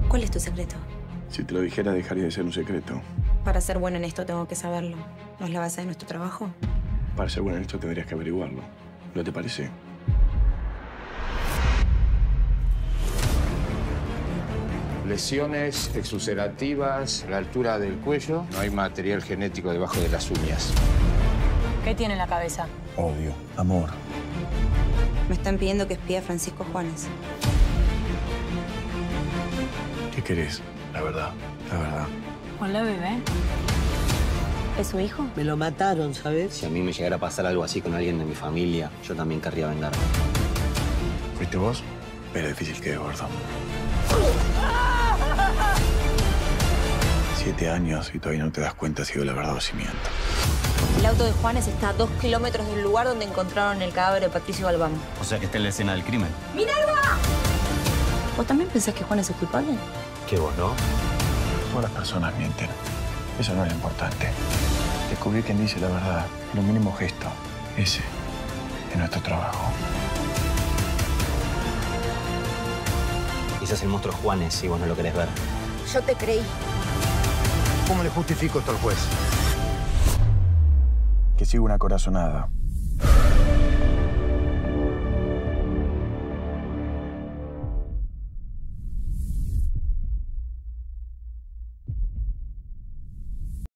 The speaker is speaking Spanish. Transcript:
¿Cuál es tu secreto? Si te lo dijera, dejaría de ser un secreto. Para ser bueno en esto tengo que saberlo. ¿No es la base de nuestro trabajo? Para ser bueno en esto tendrías que averiguarlo. ¿No te parece? Lesiones exulcerativas a la altura del cuello. No hay material genético debajo de las uñas. ¿Qué tiene en la cabeza? Odio, amor. Me están pidiendo que espíe a Francisco Juanes. ¿Qué querés? La verdad, la verdad. ¿Con la bebé? ¿Es su hijo? Me lo mataron, ¿sabes? Si a mí me llegara a pasar algo así con alguien de mi familia, yo también querría vengarme. ¿Fuiste vos? Pero difícil que es, gordo. 7 años y todavía no te das cuenta si la verdad o si miento. El auto de Juanes está a 2 kilómetros del lugar donde encontraron el cadáver de Patricio Galván. O sea que está en la escena del crimen. ¿Vos también pensás que Juanes es culpable? ¿Qué vos, no? Todas las personas mienten. Eso no es lo importante. Descubrir quién dice la verdad. Lo mínimo gesto. Ese es nuestro trabajo. Quizás el monstruo es Juanes si vos no lo querés ver. Yo te creí. ¿Cómo le justifico esto al juez? Que siga una corazonada.